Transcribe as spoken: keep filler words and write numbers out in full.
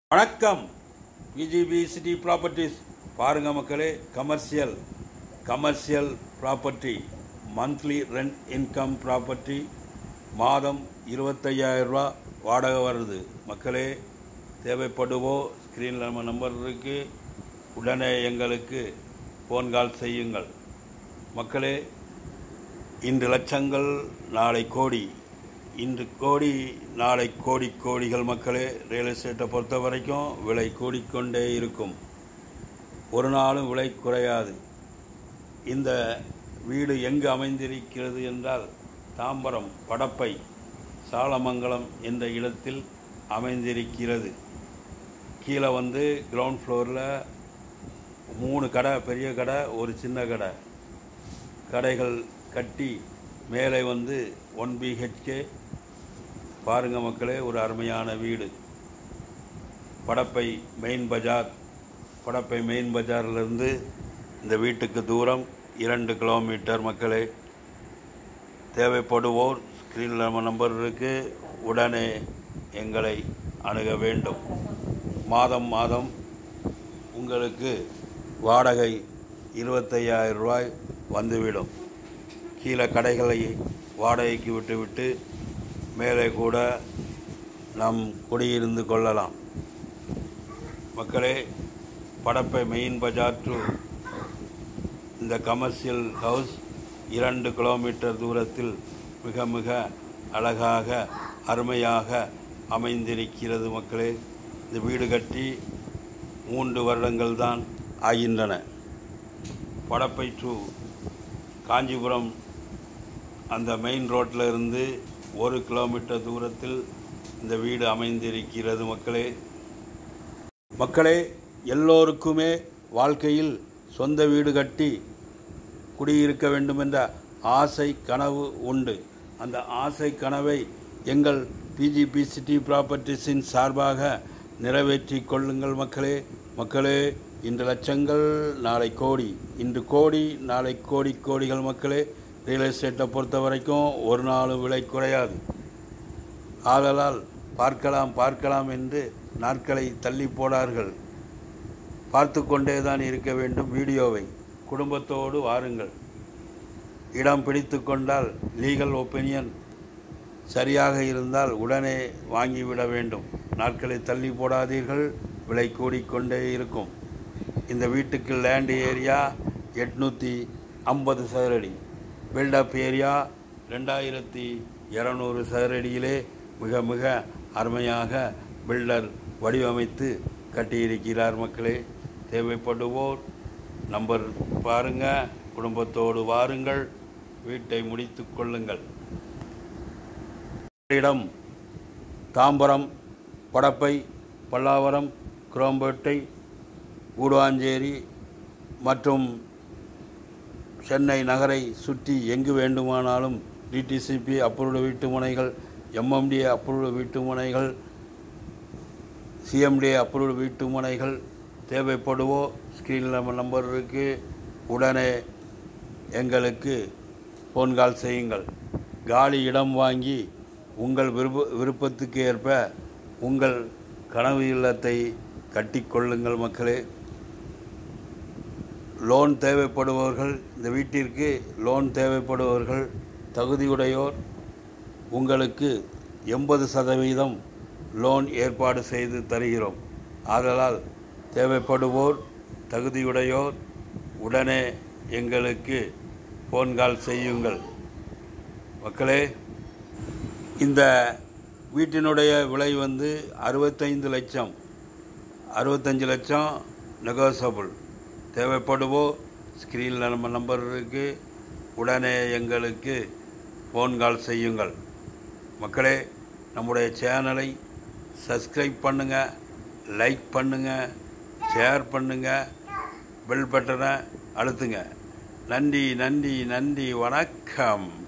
வணக்கம். PGP city properties பாருங்க மக்களே. Commercial commercial property, monthly rent income property, மாதம் இருபத்தையாயிரம் ரூபா வாடகை வருது மக்களே. தேவைப்படுவோ ஸ்க்ரீனில் நம்ம நம்பர் இருக்குது, உடனே எங்களுக்கு ஃபோன் கால் செய்யுங்கள் மக்களே. இன்று லட்சங்கள் நாளை கோடி, இன்று கோடி நாளை கோடி கோடிகள் மக்களே. ரியல் எஸ்டேட்டை பொறுத்த வரைக்கும் விலை கூடிக்கொண்டே இருக்கும், ஒரு நாளும் விலை குறையாது. இந்த வீடு எங்கு அமைந்திருக்கிறது என்றால் தாம்பரம் படப்பை சாலமங்கலம் என்ற இடத்தில் அமைந்திருக்கிறது. கீழே வந்து கிரவுண்ட் ஃப்ளோரில் மூணு கடை, பெரிய கடை, ஒரு சின்ன கடை, கடைகள் கட்டி மேலே வந்து ஒன் பிஹெச்கே. பாருங்கள் மக்களே, ஒரு அருமையான வீடு. படப்பை மெயின் பஜார், படப்பை மெயின் பஜாரிலிருந்து இந்த வீட்டுக்கு தூரம் இரண்டு கிலோமீட்டர் மக்களே. தேவைப்படுவோர் ஸ்க்ரீனில் நம்ம நம்பர் இருக்குது, உடனே எங்களை அணுக வேண்டும். மாதம் மாதம் உங்களுக்கு வாடகை இருபத்தையாயிரம் ரூபாய் வந்துவிடும். கீழே கடைகளை வாடகைக்கு விட்டுவிட்டு மேலே கூட நாம் குடியிருந்து கொள்ளலாம் மக்களே. படப்பை மெயின் பஜார் டு இந்த கமர்ஷியல் ஹவுஸ் இரண்டு கிலோமீட்டர் தூரத்தில் மிக மிக அழகாக அருமையாக அமைந்திருக்கிறது மக்களே. இந்த வீடு கட்டி மூன்று வருடங்கள் தான் ஆகின்றன. படப்பை டு காஞ்சிபுரம் அந்த மெயின் ரோட்டில் இருந்து ஒரு கிலோமீட்டர் தூரத்தில் இந்த வீடு அமைந்திருக்கிறது மக்களே. மக்களே, எல்லோருக்குமே வாழ்க்கையில் சொந்த வீடு கட்டி குடியிருக்க வேண்டும் என்ற ஆசை கனவு உண்டு. அந்த ஆசை கனவை எங்கள் பிஜிபி சிட்டி ப்ராப்பர்ட்டிஸின் சார்பாக நிறைவேற்றி கொள்ளுங்கள் மக்களே. மக்களே, இன்று லட்சங்கள் நாளை கோடி, இன்று கோடி நாளை கோடி கோடிகள் மக்களே. ரியல் எஸ்டேட்டை பொறுத்த வரைக்கும் ஒரு நாளும் விலை குறையாது. ஆதலால் பார்க்கலாம் பார்க்கலாம் என்று நாட்களை தள்ளி போடார்கள். பார்த்து கொண்டே தான் இருக்க வேண்டும் வீடியோவை. குடும்பத்தோடு வாருங்கள். இடம் பிடித்து கொண்டால் லீகல் ஒப்பீனியன் சரியாக இருந்தால் உடனே வாங்கிவிட வேண்டும். நாட்களை தள்ளி போடாதீர்கள், விலை கூடிக்கொண்டே இருக்கும். இந்த வீட்டுக்கு லேண்ட் ஏரியா எட்நூற்றி ஐம்பது சதுரடி, பில்டப் ஏரியா ரெண்டாயிரத்தி இரநூறு சதுரடியிலே மிக மிக அருமையாக பில்டர் வடிவமைத்து கட்டியிருக்கிறார் மக்களே. தேவைப்படுவோர் நம்பர் பாருங்கள், குடும்பத்தோடு வாருங்கள், வீட்டை முடித்து கொள்ளுங்கள். இடம் தாம்பரம், படப்பை, பல்லாவரம், குரோம்பேட்டை, கூடுவாஞ்சேரி மற்றும் சென்னை நகரை சுற்றி எங்கு வேண்டுமானாலும் டிடிசிபி அப்ரூவ்டு வீட்டு முனைகள், எம்எம்டிஏ அப்ரூவ்டு வீட்டு முனைகள், சிஎம்டிஏ அப்ரூவ்டு வீட்டு முனைகள் தேவைப்படுவோ ஸ்க்ரீனில் நம்ம நம்பர் இருக்குது, உடனே எங்களுக்கு ஃபோன் கால் செய்யுங்கள். காலி இடம் வாங்கி உங்கள் விருப்ப விருப்பத்துக்கு ஏற்ப உங்கள் கனவு இல்லத்தை கட்டிக்கொள்ளுங்கள் மக்களே. லோன் தேவைப்படுபவர்கள், இந்த வீட்டிற்கு லோன் தேவைப்படுபவர்கள் தகுதியுடையோர், உங்களுக்கு எண்பது சதவீதம் லோன் ஏற்பாடு செய்து தருகிறோம். ஆதலால் தேவைப்படுவோர் தகுதியுடையோர் உடனே எங்களுக்கு ஃபோன் கால் செய்யுங்கள் மக்களே. இந்த வீட்டினுடைய விலை வந்து அறுபத்தைந்து லட்சம், அறுபத்தஞ்சு லட்சம் நெகோசபிள். தேவைப்படுவோ ஸ்க்ரீனில் நம்ம நம்பர் இருக்குது, உடனே எங்களுக்கு ஃபோன் கால் செய்யுங்கள் மக்களே. நம்முடைய சேனலை சப்ஸ்கிரைப் பண்ணுங்கள், லைக் பண்ணுங்கள், ஷேர் பண்ணுங்கள், பெல் பட்டனை அழுத்துங்க. நன்றி நன்றி நன்றி, வணக்கம்.